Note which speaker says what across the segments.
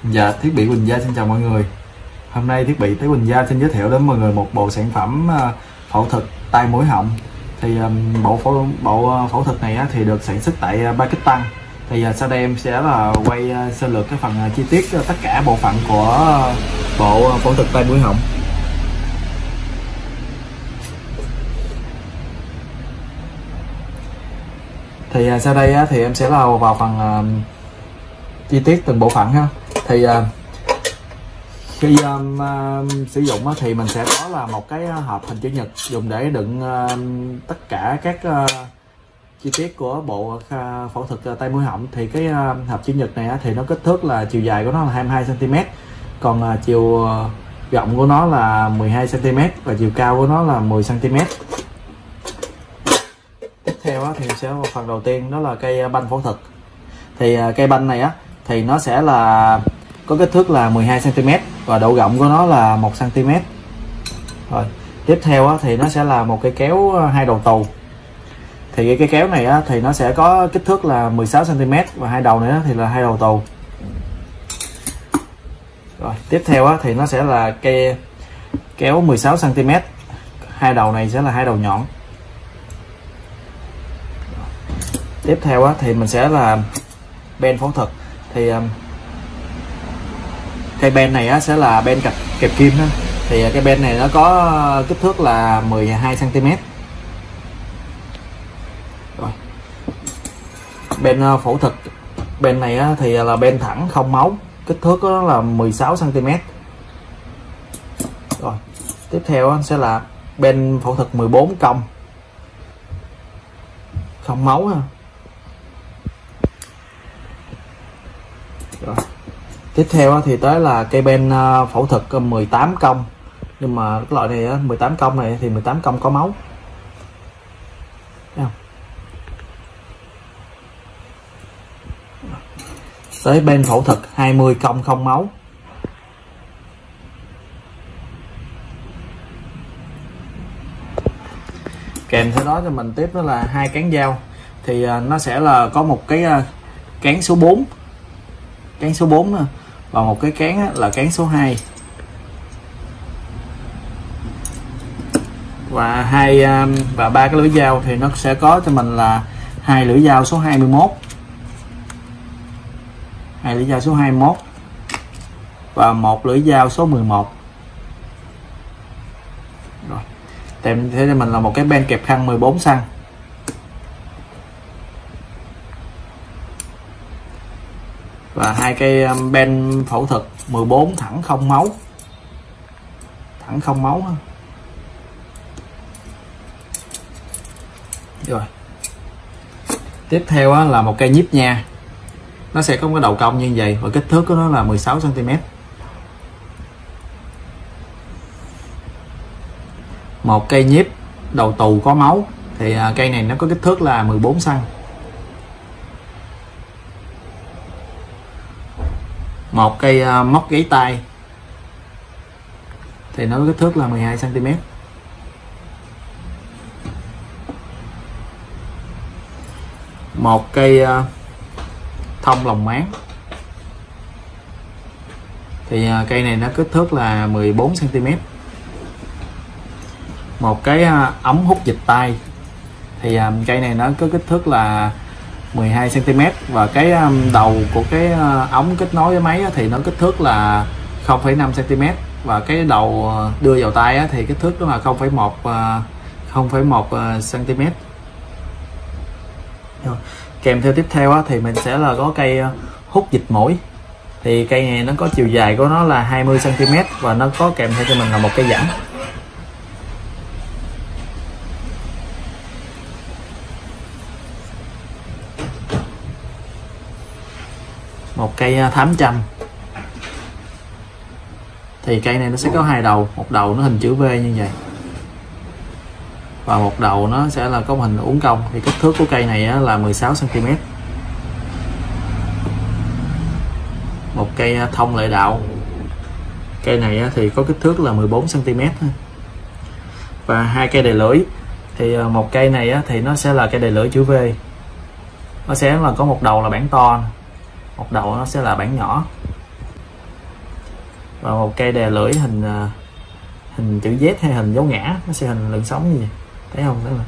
Speaker 1: Dạ, Thiết bị Quỳnh Gia xin chào mọi người. Hôm nay Thiết bị tới Quỳnh Gia xin giới thiệu đến mọi người một bộ sản phẩm phẫu thuật tai mũi họng. Thì bộ phẫu thuật này thì được sản xuất tại Pakistan. Thì sau đây em sẽ là quay sơ lược cái phần chi tiết tất cả bộ phận của bộ phẫu thuật tai mũi họng. Thì sau đây thì em sẽ vào phần chi tiết từng bộ phận ha. Thì khi sử dụng thì mình sẽ có là một cái hộp hình chữ nhật dùng để đựng tất cả các chi tiết của bộ phẫu thuật tai mũi họng. Thì cái hộp chữ nhật này thì nó kích thước là chiều dài của nó là 22 cm, còn chiều rộng của nó là 12 cm và chiều cao của nó là 10 cm. Tiếp theo thì sẽ phần đầu tiên đó là cây banh phẫu thuật. Thì cây banh này thì nó sẽ là có kích thước là 12 cm và độ rộng của nó là 1 cm. Rồi, tiếp theo thì nó sẽ là một cây kéo 2 đầu tù. Thì cái kéo này thì nó sẽ có kích thước là 16 cm và hai đầu này thì là 2 đầu tù. Rồi, tiếp theo thì nó sẽ là cây kéo 16 cm. Hai đầu này sẽ là hai đầu nhọn. Tiếp theo thì mình sẽ là ben phẫu thuật. Thì cây ben này sẽ là ben kẹp kim đó. Thì cái ben này nó có kích thước là 12 cm. Rồi, ben phẫu thuật, ben này thì là ben thẳng không máu, kích thước của nó là 16 cm. Rồi, tiếp theo sẽ là ben phẫu thuật 14 cong không máu ha. Rồi, tiếp theo thì tới là cây ben phẫu thuật 18 cong, nhưng mà cái loại này 18 cong này thì 18 cong có máu. Thấy không? Tới ben phẫu thuật 20 cong không máu. Kèm theo đó cho mình tiếp đó là hai cán dao. Thì nó sẽ là có một cái cán số 4, cán số 4 và một cái cán là cán số 2, và ba cái lưỡi dao thì nó sẽ có cho mình là hai lưỡi dao số 21, hai lưỡi dao số 21 và một lưỡi dao số 11. Rồi, kèm theo cho mình là một cái ben kẹp khăn 14 xăng. Và hai cây ben phẫu thuật 14 thẳng không máu, thẳng không máu. Rồi, tiếp theo là một cây nhíp nha. Nó sẽ có cái đầu cong như vậy và kích thước của nó là 16 cm. Một cây nhíp đầu tù có máu. Thì cây này nó có kích thước là 14 cm. Một cây móc gáy tay thì nó có kích thước là 12 cm. Một cây thông lồng máng. Thì cây này nó kích thước là 14 cm. Một cái ống hút dịch tay. Thì cây này nó có kích thước là 12 cm và cái đầu của cái ống kết nối với máy thì nó kích thước là 0,5 cm và cái đầu đưa vào tay thì kích thước đó là 0,1 cm. Kèm theo tiếp theo thì mình sẽ là có cây hút dịch mũi. Thì cây này nó có chiều dài của nó là 20 cm và nó có kèm theo cho mình là một cây dẫn. Một cây thám châm. Thì cây này nó sẽ có hai đầu, một đầu nó hình chữ V như vậy và một đầu nó sẽ là có hình uốn cong. Thì kích thước của cây này là 16 cm. Một cây thông lệ đạo. Cây này thì có kích thước là 14 cm. Và hai cây đề lưỡi. Thì một cây này thì nó sẽ là cây đề lưỡi chữ V. Nó sẽ là có một đầu là bản to, một đầu nó sẽ là bản nhỏ. và một cây đè lưỡi hình chữ Z hay hình dấu ngã, nó sẽ hình lợn sống gì thấy không, đó là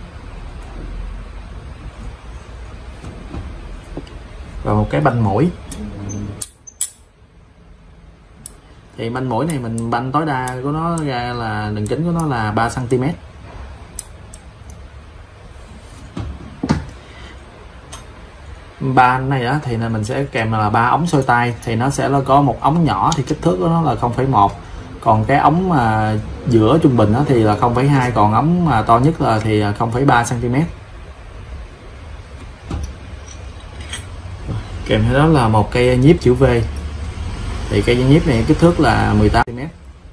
Speaker 1: và một cái banh mũi. Thì banh mũi này mình banh tối đa của nó ra là đường kính của nó là 3 cm. Ba này đó thì mình sẽ kèm là 3 ống xôi tay, thì nó sẽ là có một ống nhỏ thì kích thước của nó là 0,1, còn cái ống mà giữa trung bình đó thì là 0,2, còn ống mà to nhất là thì 0,3 cm. Kèm theo đó là một cây nhíp chữ V, thì cây nhíp này kích thước là 18 cm.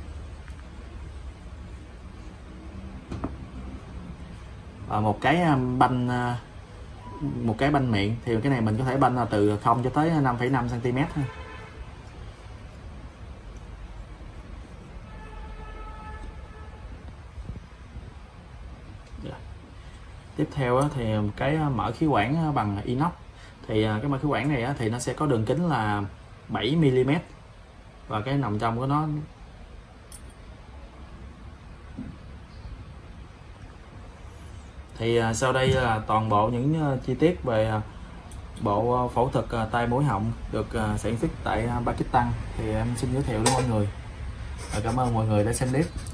Speaker 1: Và một cái banh miệng, thì cái này mình có thể banh là từ 0 cho tới 5,5 cm. Tiếp theo thì cái mở khí quản bằng inox, thì cái mở khí quản này thì nó sẽ có đường kính là 7 mm và cái nòng trong của nó. Thì sau đây là toàn bộ những chi tiết về bộ phẫu thuật tai mũi họng được sản xuất tại Pakistan, thì em xin giới thiệu đến mọi người. Cảm ơn mọi người đã xem clip.